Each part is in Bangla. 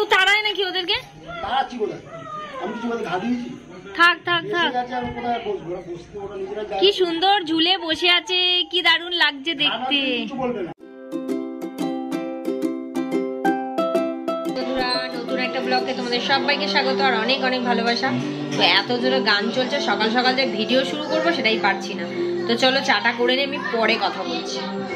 কেউ তাড়ায় নাকি ওদেরকে? থাক থাক থাক। কি সুন্দর ঝুলে বসে আছে, কি দারুণ লাগছে দেখতে। নতুন একটা ব্লগে তোমাদের সবাইকে স্বাগত আর অনেক অনেক ভালোবাসা। তো এত জোরে গান চলছে, সকাল সকাল যে ভিডিও শুরু করবো সেটাই পারছি না। তো চলো চাটা করে নিয়ে আমি পরে কথা বলছি।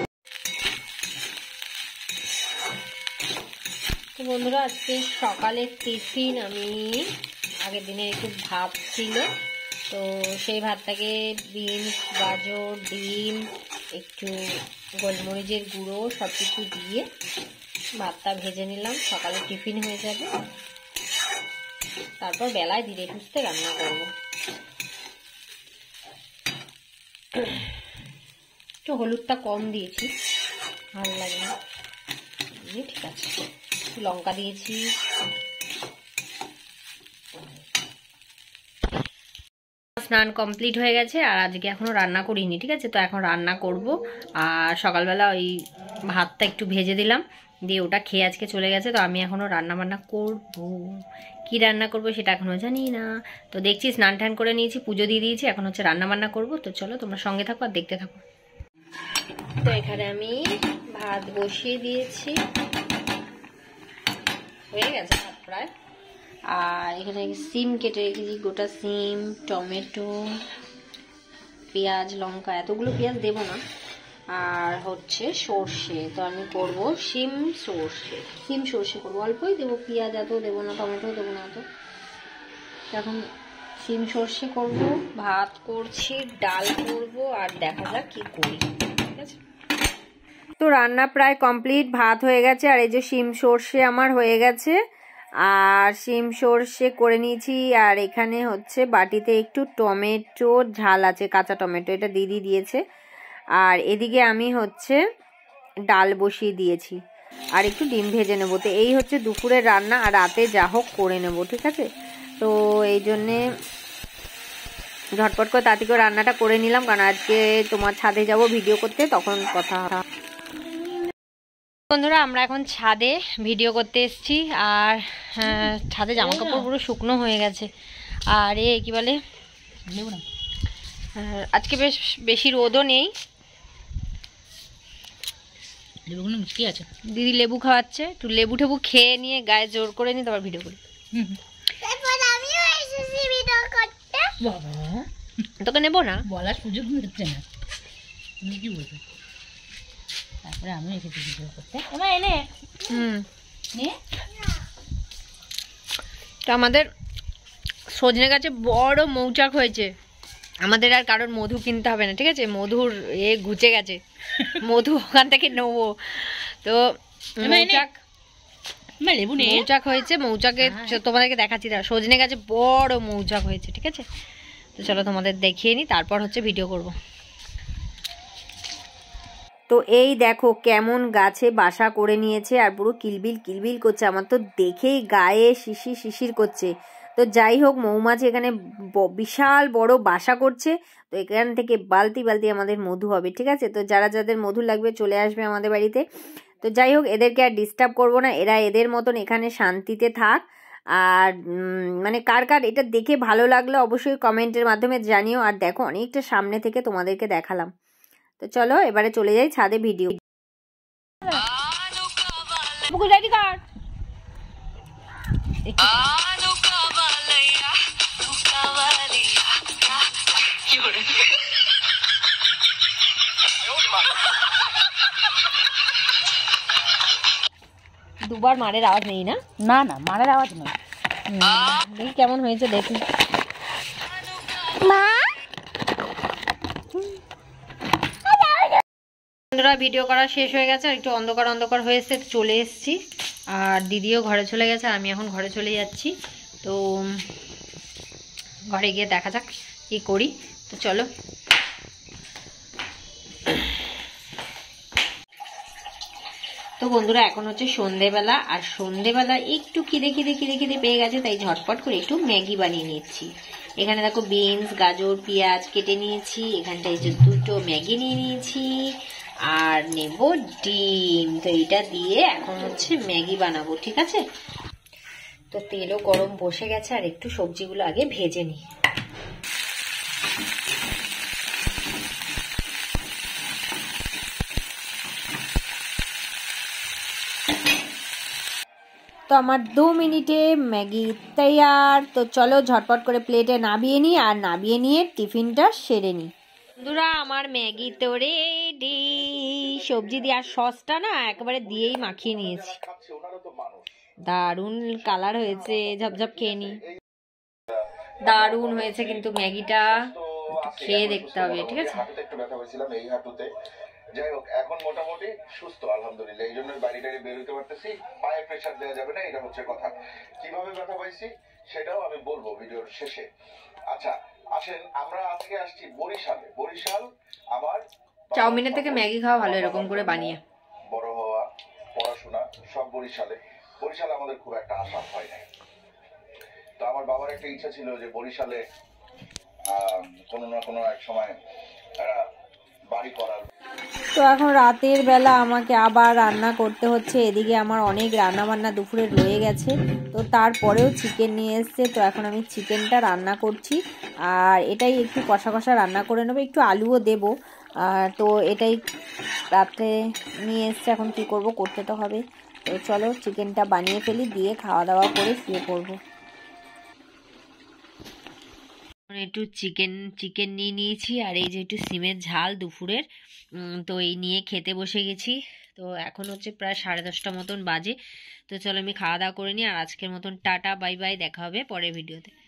তো বন্ধুরা, আজকে সকালের টিফিন আমি আগের দিনের একটু ভাত ছিল, তো সেই ভাতটাকে বিনস, গাজর, ডিম, একটু গোলমরিচের গুঁড়ো সব কিছু দিয়ে ভাতটা ভেজে নিলাম। সকালে টিফিন হয়ে যাবে, তারপর বেলায় ধীরে সুস্থে রান্না করব। একটু হলুদটা কম দিয়েছি, ভালো লাগে না, ঠিক আছে। লঙ্কা দিয়েছি, স্নান কমপ্লিট হয়ে গেছে আর আজকে এখনো রান্না করিনি, ঠিক আছে। তো এখন রান্না করব। আর সকালবেলা ওই ভাতটা একটু ভেজে দিলাম, দিয়ে ওটা খেয়ে আজকে চলে গেছে। তো আমি এখনো রান্না বান্না করব, কি রান্না করব সেটা এখনো জানি না। তো দেখছি, স্নান টান করে নিয়েছি, পুজো দিয়ে দিয়েছি, এখন হচ্ছে রান্না বান্না করব। তো চলো তোমরা সঙ্গে থাকো আর দেখতে থাকো। তো এখানে আমি ভাত বসিয়ে দিয়েছি, হয়ে গেছে ভাত প্রায়। আর এখানে সিম কেটে রেখেছি, গোটা সিম, টমেটো, পেঁয়াজ, লঙ্কা, এতগুলো পেঁয়াজ দেবো না। আর হচ্ছে সর্ষে, তো আমি করব সিম সর্ষে করবো, অল্পই দেবো, পেঁয়াজ এত দেবো না, টমেটো দেবো না এত। এখন সিম সর্ষে করব, ভাত করছি, ডাল করব, আর দেখা যাক কি করি, ঠিক আছে। তো রান্না প্রায় কমপ্লিট, ভাত হয়ে গেছে আর এই যে শিম সর্ষে আমার হয়ে গেছে। আর শিম সর্ষে করে নিয়েছি। আর এখানে হচ্ছে বাটিতে একটু টমেটো ঝাল আছে, কাঁচা টমেটো, এটা দিদি দিয়েছে। আর এদিকে আমি হচ্ছে ডাল বসিয়ে দিয়েছি আর একটু ডিম ভেজে নেবো। তো এই হচ্ছে দুপুরের রান্না, আর রাতে যা হোক করে নেবো, ঠিক আছে। তো এই জন্যে ঝটপট করে তাড়াতাড়ি করে রান্নাটা করে নিলাম, কারণ আজকে তোমার ছাদে যাব ভিডিও করতে, তখন কথা। বন্ধুরা, আমরা এখন ছাদে ভিডিও করতে এসেছি। আর ছাদে জামা কাপড় পুরো শুকনো হয়ে গেছে। আর কি বলে, আজকে বেশি রোদও নেই, লেবুগুলো মিষ্টি আছে। দিদি লেবু খাওয়াচ্ছে, একটু লেবু টেবু খেয়ে নিয়ে গায়ে জোর করে নিয়ে তারপর ভিডিও করি। তোকে নেবো না, বলার সুযোগ দিচ্ছে না, তুমি কি বলবে। তারপরে আমি এসেছি ভিডিও করতে, এনে তো আমাদের সজনে গাছে বড় মৌচাক হয়েছে। আমাদের আর কারোর মধু কিনতে হবে না, ঠিক আছে। মধুর ঘুচে গেছে, মধু ওখান থেকে নেবো। তো মৌচাক হয়েছে, মৌচাকে তোমাদেরকে দেখাচ্ছি। সজনে গাছে বড় মৌচাক হয়েছে, ঠিক আছে। তো চলো তোমাদের দেখিয়ে নি, তারপর হচ্ছে ভিডিও করব। তো এই দেখো কেমন গাছে বাসা করে নিয়েছে, আর পুরো কিলবিল কিলবিল করছে। আমার তো দেখেই গায়ে শিশির শিশির করছে। তো যাই হোক, মৌমাছি এখানে বিশাল বড় বাসা করছে। তো এখান থেকে বালতি বালতি আমাদের মধু হবে, ঠিক আছে। তো যারা যাদের মধু লাগবে চলে আসবে আমাদের বাড়িতে। তো যাই হোক, এদেরকে আর ডিস্টার্ব করবো না, এরা এদের মতন এখানে শান্তিতে থাক। আর মানে কার কার এটা দেখে ভালো লাগলো অবশ্যই কমেন্টের মাধ্যমে জানিও। আর দেখো, অনেকটা সামনে থেকে তোমাদেরকে দেখালাম। তো চলো এবারে চলে যাই ছাদে ভিডিও। দুবার মারের আওয়াজ নেই না? না না, মারের আওয়াজ নেই। দেখি কেমন হয়েছে, দেখি। ভিডিও করা শেষ হয়ে গেছে, একটু অন্ধকার অন্ধকার হয়েছে, চলে এসেছি। আর দিদিও ঘরে চলে গেছে, আমি এখন ঘরে চলে যাচ্ছি। তো ঘরে গিয়ে দেখা যাক কি করি। তো চলো। তো বন্ধুরা, এখন হচ্ছে সন্ধেবেলা, আর সন্ধেবেলা একটু খিদে পেয়ে গেছে, তাই ঝটপট করে একটু ম্যাগি বানিয়ে নিচ্ছি। এখানে দেখো বিনস, গাজর, পেঁয়াজ কেটে নিয়েছি। এখানটায় যে দুটো ম্যাগি নিয়ে নিয়েছি, আর নেব ডিম। তো এটা দিয়ে এখন হচ্ছে ম্যাগি বানাবো, ঠিক আছে। তো তেলও গরম বসে গেছে, আর একটু সবজিগুলো আগে ভেজে নিই। তো আমার 2 মিনিটে ম্যাগি তৈয়ার। তো চলো ঝটপট করে প্লেটে নামিয়ে নিই, আর নামিয়ে নিয়ে টিফিনটা সেরে নিই। বন্ধুরা আমার ম্যাগি তো রেডি। সবজি দিয়ে আর সসটা না একেবারে দিয়েই মাখিয়ে নিয়েছি। দারুণ কালার হয়েছে, ঝপঝপ খেয়ে নি। দারুণ হয়েছে কিন্তু ম্যাগিটা, একটু খেয়ে দেখতে হবে, ঠিক আছে? একটু ব্যথা হয়েছিলাম এই হাঁটুতে। যাই হোক এখন মোটামুটি সুস্থ আলহামদুলিল্লাহ, এই জন্য বাড়ি টাড়ি বেরোতে পারতেছি। পায়ে প্রেশার দেওয়া যাবে না, এটা হচ্ছে কথা। কিভাবে ব্যথা পাইছি সেটাও আমি বলবো ভিডিওর শেষে। আচ্ছা আসেন, আমরা আজকে আসছি বরিশালে। বরিশাল আমার চাউমিনের থেকে ম্যাগি খাওয়া ভালো এরকম করে বানিয়ে। বড় হওয়া, পড়াশোনা সব বরিশালে। বরিশালে আমাদের খুব একটা আসা হয় না। তো আমার বাবার একটা ইচ্ছা ছিল যে বরিশালে কোনো না কোনো এক সময় বাড়ি করার। তো এখন রাতের বেলা আমাকে আবার রান্না করতে হচ্ছে। এদিকে আমার অনেক রান্না বান্না দুপুরে রয়ে গেছে, তো তারপরেও চিকেন নিয়ে এসছে। তো এখন আমি চিকেনটা রান্না করছি, আর এটাই একটু কষা কষা রান্না করে নেবো, একটু আলুও দেবো। তো এটাই রাত্রে নিয়ে এসছে, এখন কি করব, করতে তো হবে। তো চলো চিকেনটা বানিয়ে ফেলি, দিয়ে খাওয়া দাওয়া করে শুয়ে পড়বো। একটু চিকেন নিয়ে নিয়েছি, আর এই যে একটু সিমের ঝাল দুপুরের। তো এই নিয়ে খেতে বসে গেছি। তো এখন হচ্ছে প্রায় 10:30 মতন বাজে। তো চলো আমি খাওয়া দাওয়া করে নিই, আর আজকের মতন টাটা বাই বাই, দেখা হবে পরের ভিডিওতে।